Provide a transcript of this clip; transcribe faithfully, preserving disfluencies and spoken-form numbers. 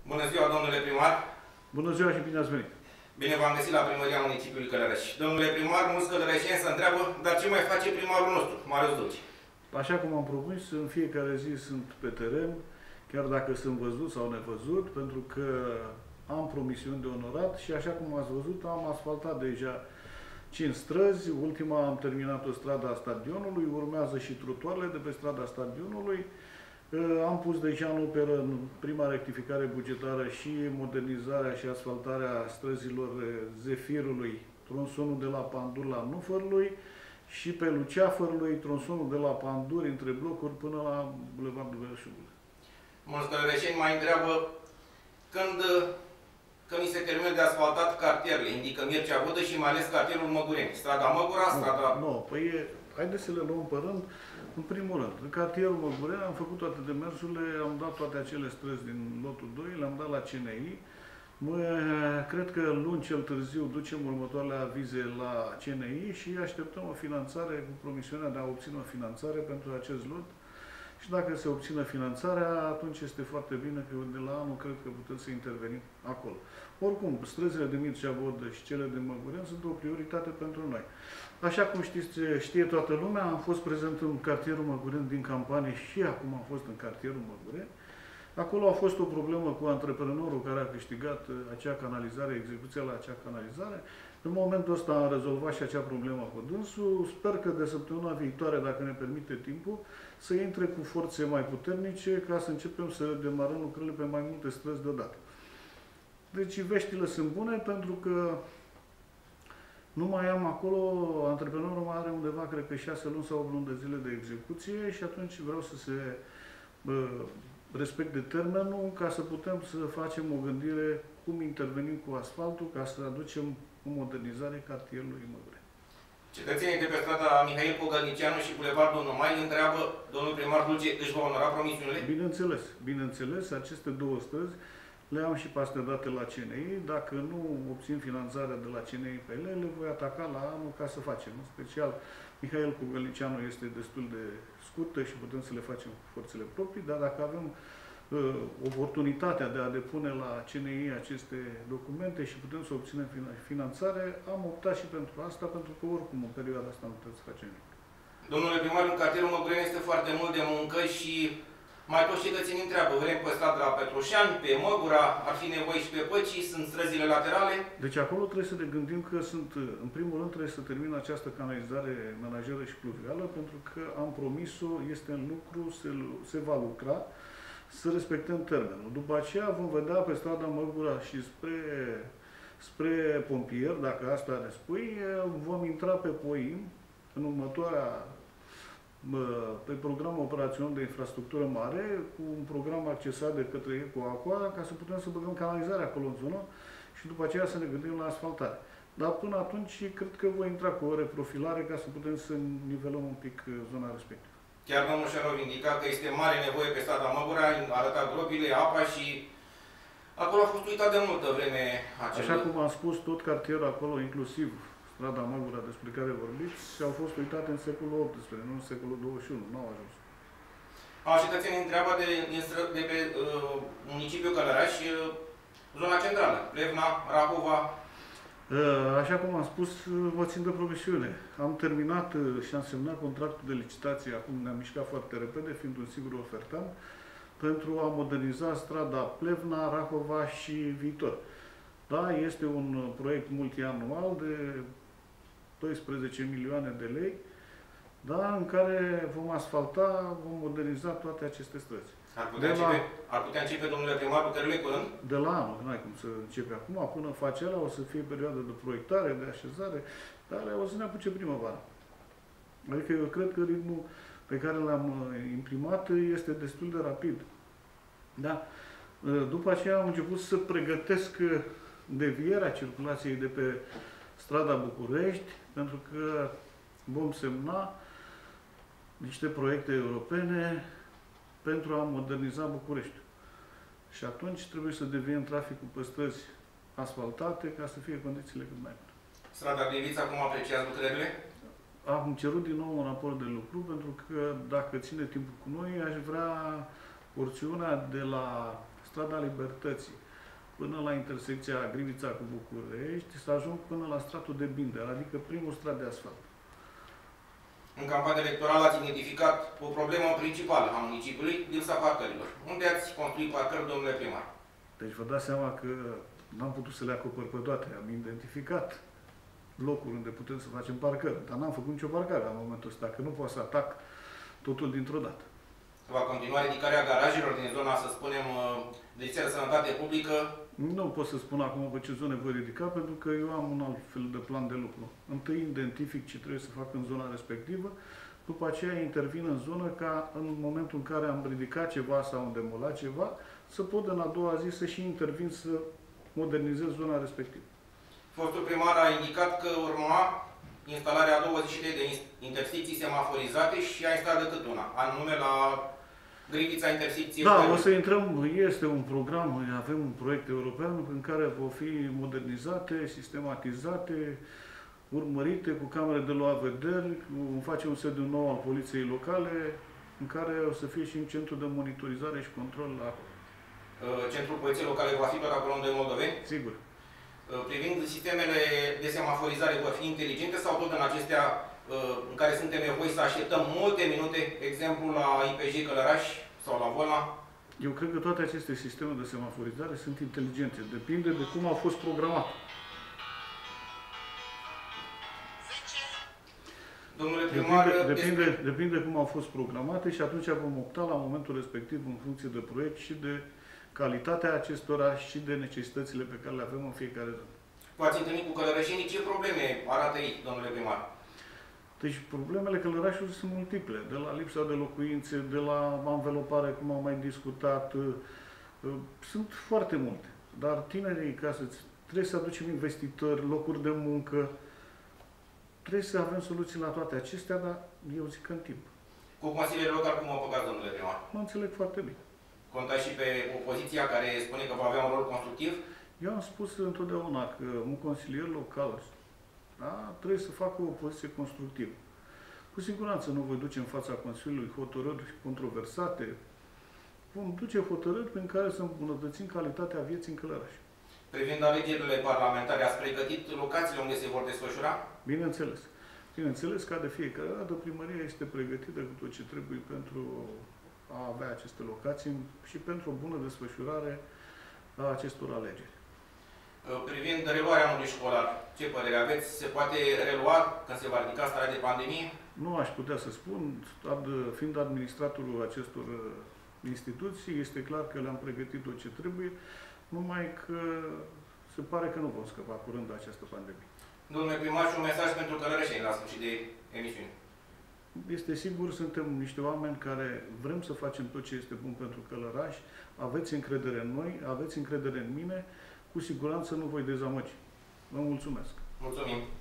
Bună ziua, domnule primar! Bună ziua și bine ați venit! Bine v-am găsit la primăria municipiului Călăraș. Domnule primar, mulți călărășeni se întreabă, dar ce mai face primarul nostru, Marius Dulci? Așa cum am propus, în fiecare zi sunt pe teren, chiar dacă sunt văzut sau nevăzut, pentru că am promisiuni de onorat și așa cum ați văzut, am asfaltat deja cinci străzi, ultima am terminat-o strada stadionului, urmează și trotuarele de pe strada stadionului. Am pus deja în operă în prima rectificare bugetară și modernizarea și asfaltarea străzilor Zefirului, tronsonul de la Pandur la Nufărului și pe Luceafărului, tronsonul de la Pandur între blocuri până la Bulevardul Belșugului. Mulți călărășeni mai întreabă când, când ni se termină de asfaltat cartierele, indică Mircea Vodă și mai ales cartierul Măgureni. Strada Măgura, strada... Nu, no, păi haideți să le luăm pe rând. În primul rând, în cartierul Măgureni am făcut toate demersurile, am dat toate acele străzi din lotul doi, le-am dat la C N I. Mă, cred că luni cel târziu ducem următoarele avize la C N I și așteptăm o finanțare cu promisiunea de a obține o finanțare pentru acest lot. Și dacă se obține finanțarea, atunci este foarte bine că de la anul cred că putem să intervenim acolo. Oricum, străzile de Mircea Vodă și cele de Măgureni sunt o prioritate pentru noi. Așa cum știți, știe toată lumea, am fost prezent în cartierul Măgureni din campanie și acum am fost în cartierul Măgureni. Acolo a fost o problemă cu antreprenorul care a câștigat acea canalizare, execuția la acea canalizare. În momentul ăsta am rezolvat și acea problemă cu dânsul. Sper că de săptămâna viitoare, dacă ne permite timpul, să intre cu forțe mai puternice ca să începem să demarăm lucrurile pe mai multe străzi deodată. Deci veștile sunt bune pentru că nu mai am acolo, antreprenorul mai are undeva, cred că șase luni sau opt luni de zile de execuție și atunci vreau să se bă, respecte termenul ca să putem să facem o gândire cum intervenim cu asfaltul ca să aducem o modernizare cartierului Măgureni. Cetățenii de pe strada Mihail Pogălnicianu și Bulevardul Numai întreabă, domnul primar Dulce își va onora promisiunile? Bineînțeles, bineînțeles, aceste două străzi le am și pe astea date la C N I. Dacă nu obțin finanțarea de la C N I pe ele, le voi ataca la anul ca să facem. În special, Mihail Pogălnicianu este destul de scurtă și putem să le facem cu forțele proprii, dar dacă avem uh, oportunitatea de a depune la C N I aceste documente și putem să obținem finanțare, am optat și pentru asta, pentru că oricum în perioada asta nu trebuie să facem nimic. Domnule primar, în cartierul Măgureni este foarte mult de muncă și mai toți cetățenii întreabă, vrem pe strada la Petroșani, pe Măgura, ar fi nevoie și pe Păcii, sunt străzile laterale? Deci acolo trebuie să ne gândim că sunt, în primul rând trebuie să termin această canalizare menajeră și pluvială, pentru că am promis-o, este în lucru, se, se va lucra, să respectăm termenul. După aceea vom vedea pe strada Măgura și spre, spre pompier, dacă asta ne spui, vom intra pe Poim în următoarea pe programul operațional de infrastructură mare, cu un program accesat de către EcoAqua, ca să putem să băgăm canalizarea acolo în zonă și după aceea să ne gândim la asfaltare. Dar până atunci, cred că voi intra cu o reprofilare ca să putem să nivelăm un pic zona respectivă. Chiar domnul Șerov indica că este mare nevoie pe strada Măgura, arăta gropile, apa și acolo a fost uitat de multă vreme acel... Așa cum am spus, tot cartierul acolo, inclusiv strada Măgura despre care vorbiți, au fost uitate în secolul optsprezece, nu în secolul douăzeci și unu, nu au ajuns. A, cetățenii întreabă de, de pe uh, municipiul Călăraș, uh, zona centrală, Plevna, Rahova. Așa cum am spus, vă țin de promisiune. Am terminat și am semnat contractul de licitație, acum ne-am mișcat foarte repede, fiind un sigur ofertant, pentru a moderniza strada Plevna, Rahova și viitor. Da, este un proiect multianual de doisprezece milioane de lei, da, în care vom asfalta, vom moderniza toate aceste străzi. Ar putea, de începe, la, ar putea începe, domnule primar, lucrările curând? De la anul, nu ai cum să începe acum, până face alea, o să fie perioadă de proiectare, de așezare, dar alea o să ne apuce primăvara. Adică eu cred că ritmul pe care l-am imprimat este destul de rapid. Da? După aceea am început să pregătesc devierea circulației de pe strada București, pentru că vom semna niște proiecte europene pentru a moderniza București. Și atunci trebuie să deviem traficul pe străzi asfaltate ca să fie condițiile cât mai bune. Strada Glivița, cum apreciați lucrările? Am cerut din nou un raport de lucru, pentru că dacă ține timpul cu noi, aș vrea porțiunea de la strada Libertății, până la intersecția Grivița cu București, să ajung până la stratul de Bindel, adică primul strat de asfalt. În campania electorală ați identificat o problemă principală a municipiului, lipsa parcărilor. Unde ați construit parcări, domnule primar? Deci vă dați seama că n-am putut să le acopăr pe toate. Am identificat locuri unde putem să facem parcări, dar n-am făcut nicio parcare la momentul ăsta, că nu pot să atac totul dintr-o dată. Va continua ridicarea garajelor din zona, să spunem, Direcția de Sănătate Publică? Nu pot să spun acum pe ce zone voi ridica, pentru că eu am un alt fel de plan de lucru. Întâi identific ce trebuie să fac în zona respectivă, după aceea intervin în zonă ca în momentul în care am ridicat ceva sau am demolat ceva, să pot în a doua zi să și intervin să modernizez zona respectivă. Fostul primar a indicat că urma instalarea a douăzeci și trei de intersecții semaforizate și a instalat decât una, anume la Grivița intersecție. Da, o să intrăm, este un program, avem un proiect european în care vor fi modernizate, sistematizate, urmărite cu camere de luat vederi, vom face un sediu nou al poliției locale, în care o să fie și un centru de monitorizare și control la acolo. Centrul poliției locale va fi tot acolo unde Moldoveni? Sigur. Privind sistemele de semaforizare, vor fi inteligente sau tot în acestea în care suntem nevoiți să așteptăm multe minute, exemplu la I P J Călăraș sau la Volna? Eu cred că toate aceste sisteme de semaforizare sunt inteligente. Depinde de cum au fost programate. Domnule primar, depinde, depinde, despre... depinde cum au fost programate și atunci vom opta la momentul respectiv în funcție de proiect și de calitatea acestora și de necesitățile pe care le avem în fiecare zi. V-ați întâlnit cu călărășenii, ce probleme arată ei, domnule primar? Deci problemele călărașului sunt multiple, de la lipsa de locuințe, de la anvelopare, cum am mai discutat, sunt foarte multe. Dar tinerii, ca să trebuie să aducem investitori, locuri de muncă, trebuie să avem soluții la toate acestea, dar eu zic în timp. Cu consilierul local, cum o păcați, domnule primar? Mă înțeleg foarte bine. Contați și pe opoziția care spune că va avea un rol constructiv? Eu am spus întotdeauna că un consilier local, da, trebuie să facă o opoziție constructivă. Cu siguranță nu voi duce în fața Consiliului hotărâri controversate. Vom duce hotărâri prin care să îmbunătățim calitatea vieții în Călăraș. Privind alegerile parlamentare, ați pregătit locațiile unde se vor desfășura? Bineînțeles. Bineînțeles, ca de fiecare dată, primăria este pregătită cu tot ce trebuie pentru a avea aceste locații și pentru o bună desfășurare a acestor alegeri. Privind reluarea anului școlar, ce părere aveți? Se poate relua când se va ridica starea de pandemie? Nu aș putea să spun, fiind administratorul acestor instituții, este clar că le-am pregătit tot ce trebuie, numai că se pare că nu vom scăpa curând de această pandemie. Domnule primar, și un mesaj pentru călărășeni la sfârșit de emisiune. Este sigur, suntem niște oameni care vrem să facem tot ce este bun pentru Călăraș, aveți încredere în noi, aveți încredere în mine, cu siguranță nu voi dezamăgi. Vă mulțumesc! Mulțumim!